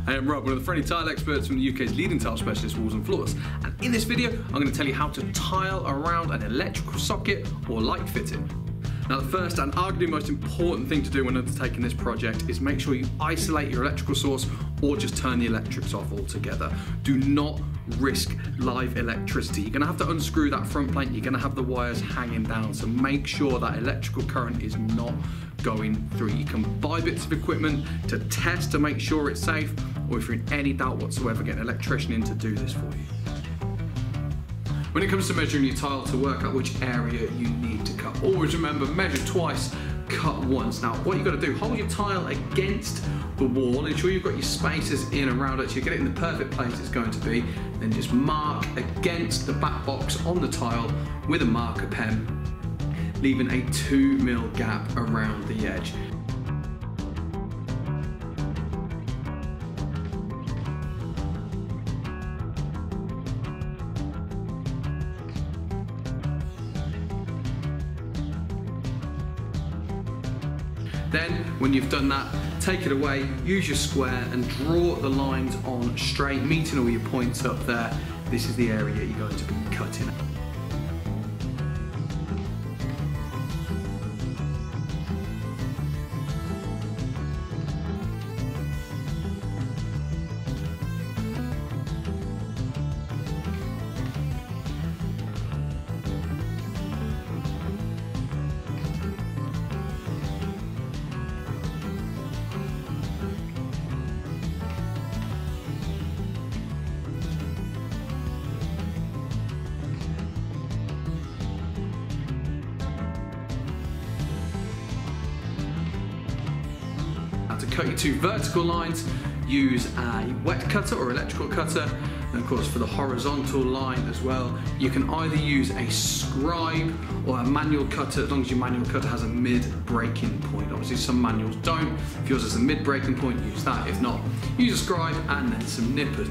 I am Rob, one of the friendly tile experts from the UK's leading tile specialist, Walls and Floors. And in this video, I'm going to tell you how to tile around an electrical socket or light fitting. Now, the first and arguably most important thing to do when undertaking this project is make sure you isolate your electrical source or just turn the electrics off altogether. Do not risk live electricity. You're going to have to unscrew that front plate, you're going to have the wires hanging down, so make sure that electrical current is not going through. You can buy bits of equipment to test to make sure it's safe, or if you're in any doubt whatsoever, get an electrician in to do this for you. When it comes to measuring your tile to work out which area you need to cut, always remember, measure twice, cut once. Now, what you've got to do, hold your tile against the wall, ensure you've got your spacers in around it, so you get it in the perfect place it's going to be, then just mark against the back box on the tile with a marker pen, leaving a 2mm gap around the edge. Then, when you've done that, take it away, use your square and draw the lines on straight, meeting all your points up there. This is the area you're going to be cutting. To cut your two vertical lines, use a wet cutter or electrical cutter, and of course for the horizontal line as well, you can either use a scribe or a manual cutter, as long as your manual cutter has a mid-breaking point. Obviously some manuals don't. If yours has a mid-breaking point, use that. If not, use a scribe and then some nippers.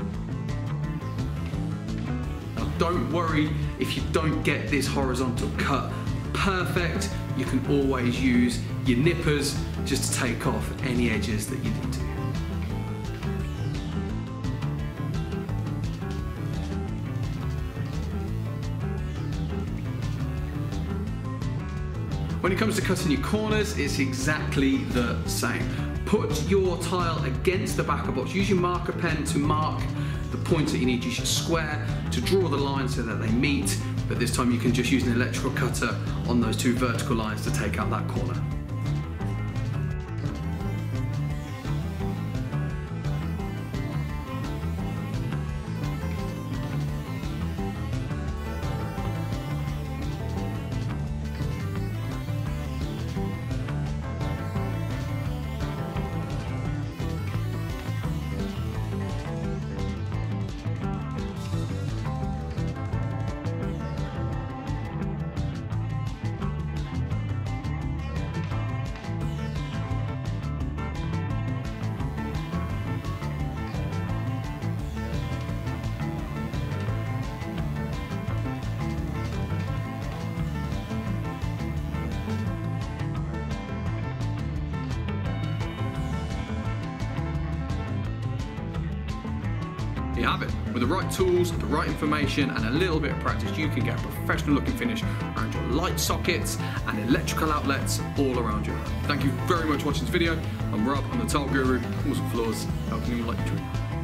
Now don't worry if you don't get this horizontal cut perfect, you can always use your nippers just to take off any edges that you need to. When it comes to cutting your corners, it's exactly the same. Put your tile against the backer box, use your marker pen to mark the points that you need, use your square to draw the lines so that they meet, but this time you can just use an electrical cutter on those two vertical lines to take out that corner. You have it. With the right tools, the right information, and a little bit of practice, you can get a professional looking finish around your light sockets and electrical outlets all around your home. Thank you very much for watching this video. I'm Rob, I'm the Tile Guru, Walls and Floors, helping you like your dream.